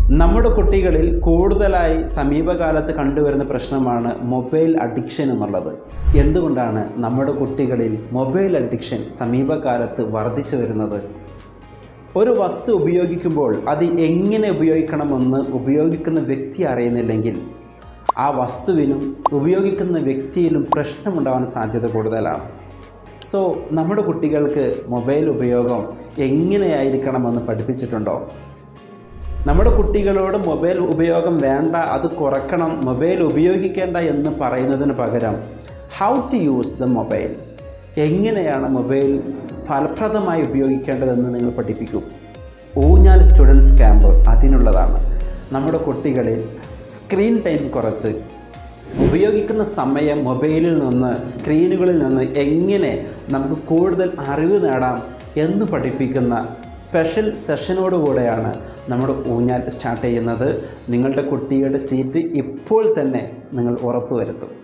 നമ്മുടെ കുട്ടികളിൽ കൂടുതലായി സമീപകാലത്ത് കണ്ടുവരുന്ന പ്രശ്നമാണ് മൊബൈൽ അഡിക്ഷൻ എന്നുള്ളത്. എന്തുകൊണ്ടാണ് നമ്മുടെ കുട്ടികളിൽ മൊബൈൽ അഡിക്ഷൻ സമീപകാലത്ത് വർദ്ധിച്ചു വരുന്നത്? ഒരു വസ്തു ഉപയോഗിക്കുമ്പോൾ അത് എങ്ങനെ ഉപയോഗിക്കണമെന്ന് ഉപയോഗിക്കുന്ന വ്യക്തി അറിയുന്നില്ലെങ്കിൽ ആ വസ്തുവിനും ഉപയോഗിക്കുന്ന വ്യക്തിയിലും പ്രശ്നമുണ്ടാകാൻ സാധ്യത കൂടുതലാണ്. സോ നമ്മുടെ കുട്ടികൾക്ക് മൊബൈൽ ഉപയോഗം എങ്ങനെയായിരിക്കണമെന്ന് പഠിപ്പിച്ചിട്ടുണ്ടോ? നമ്മുടെ കുട്ടികളോട് മൊബൈൽ ഉപയോഗം വേണ്ട, അത് കുറയ്ക്കണം, മൊബൈൽ ഉപയോഗിക്കേണ്ട എന്ന് പറയുന്നതിന് പകരം how to use the mobile, എങ്ങനെയാണ് മൊബൈൽ ഫലപ്രദമായി ഉപയോഗിക്കേണ്ടതെന്ന് നിങ്ങൾ പഠിപ്പിക്കും. ഊഞ്ഞാൽ സ്റ്റുഡൻസ് ക്യാമ്പ് അതിനുള്ളതാണ്. നമ്മുടെ കുട്ടികളിൽ സ്ക്രീൻ ടൈം കുറച്ച് ഉപയോഗിക്കുന്ന സമയം മൊബൈലിൽ നിന്ന്, സ്ക്രീനുകളിൽ നിന്ന് എങ്ങനെ നമുക്ക് കൂടുതൽ അറിവ് നേടാം എന്ന് പഠിപ്പിക്കുന്ന സ്പെഷ്യൽ സെഷനോടുകൂടെയാണ് നമ്മുടെ ഊഞ്ഞാൽ സ്റ്റാർട്ട് ചെയ്യുന്നത്. നിങ്ങളുടെ കുട്ടിയുടെ സീറ്റ് ഇപ്പോൾ തന്നെ നിങ്ങൾ ഉറപ്പുവരുത്തും.